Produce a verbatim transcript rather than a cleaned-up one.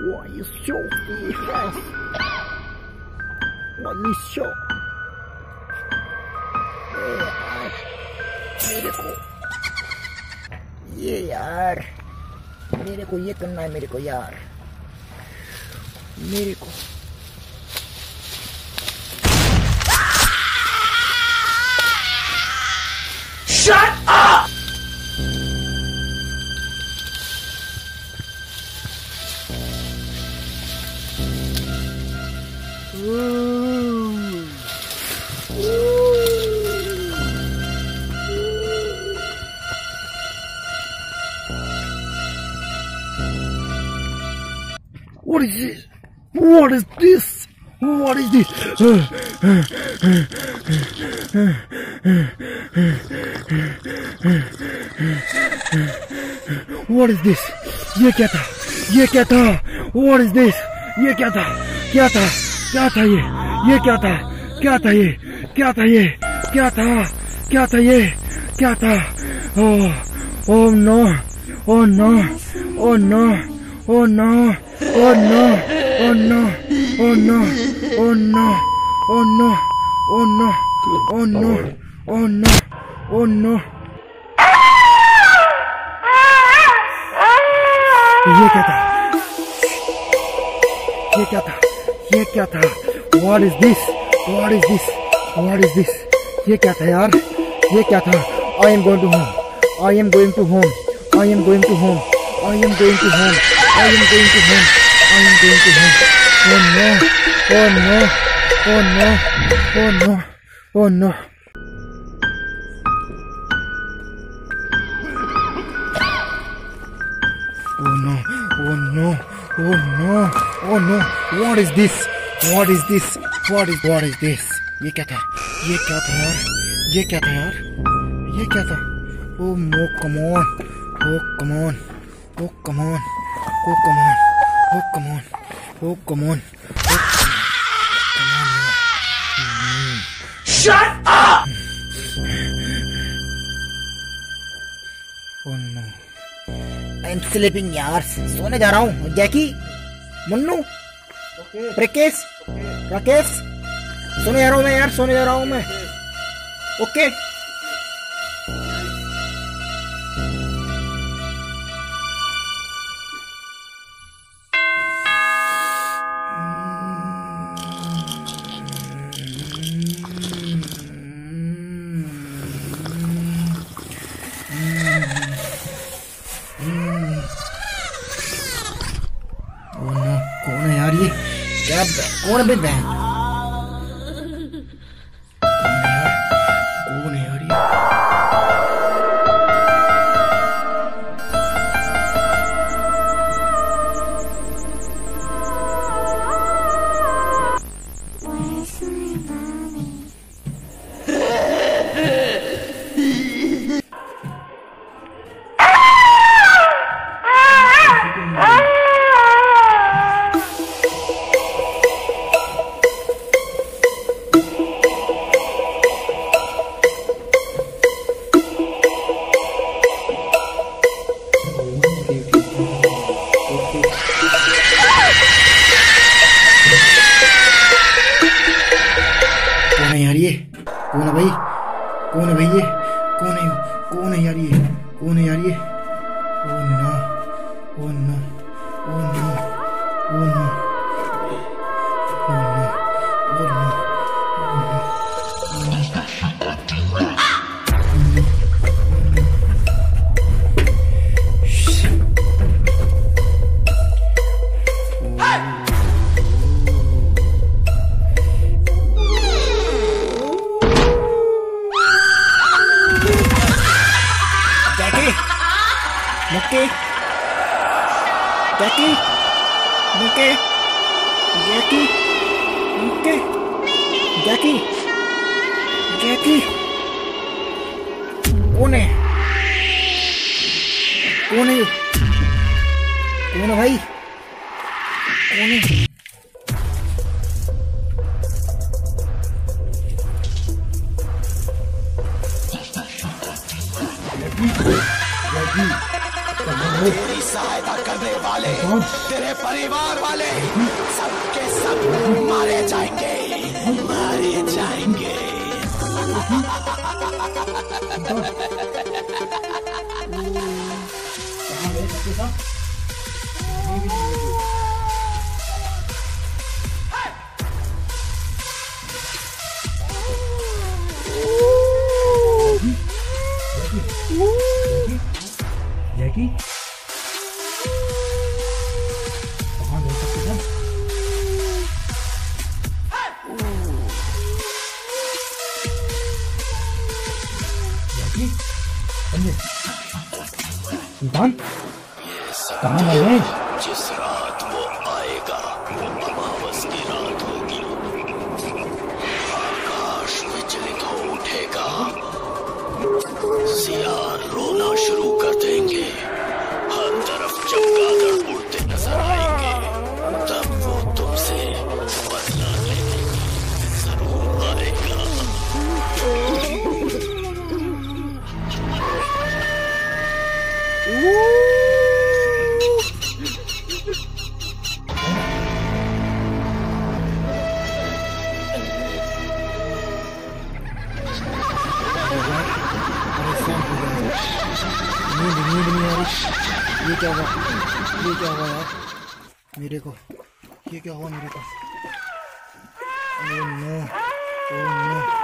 Why you so fast? Why you so? मेरे को ये यार, मेरे को ये करना है, मेरे को यार, मेरे को Shut up! What is this? What is this? What is this? What is this? ये क्या था? ये क्या था? What is this? ये क्या था? क्या था? क्या था ये? ये क्या था? क्या था ये? क्या था ये? क्या था? क्या था ये? क्या था? Oh, oh no! Oh no! Oh no! Oh no! Oh no! Oh no! Oh no! Oh no! Oh no! Oh no! Oh no! Oh no! Oh no! ये क्या था? ये क्या था? ये क्या था? What is this? What is this? What is this? ये क्या था यार? ये क्या था? I am going to home. I am going to home. I am going to home. I am going to home. I am going to home. I am going to home. Oh no! Oh no! Oh no! Oh no! Oh no! Oh no! Oh no! Oh no! Oh no! What is this? What is this? What is what is this? ये क्या था? ये क्या था यार? ये क्या था यार? ये क्या था? Oh no! Come on! Oh come on! Oh come on! Oh come on! Oh come on! Oh come on! Oh come on! Mm. Shut up! Oh no! I'm sleeping यार, सोने जा रहा हूँ। जैकी, मुन्नू, प्रकेश, राकेश, सोने जा रहा हूँ मैं यार, सोने जा रहा हूँ मैं। ओके। कौन है यार ये? क्या कौन है बहन? कौन है यार? कौन है यार ये? कौन है यार ये? कौन है भाई? कौन है भाई ये? कौन है? कौन है यार ये? कौन है यार ये? Oh no! Oh no! Oh no! Oh no! Oh no! Oh no! मुक्के, जैकी, मुक्के, जैकी, मुक्के, जैकी, जैकी, कौन है? कौन है? कौन है भाई? कौन है? Ready? Ready? तेरी सहायता करने वाले, तेरे परिवार वाले सबके सब मारे जाएंगे, मारे जाएंगे। जैकी कहाँ गए सबके सब? जैकी सुल्तान कहाँ गए? जिस रात वो आएगा वो अमावस की रात होगी। आकाश विचलित हो उठेगा, सियार रोना शुरू कर देंगे, हर तरफ चमगादड़ उड़ते नजर आएंगे। तब वो तुमसे बदला लेने जरूर आएगा। नींद नींद नहीं आ रही। ये क्या हुआ? ये क्या हुआ यार मेरे को? ये क्या हुआ मेरे को? Oh no, oh no.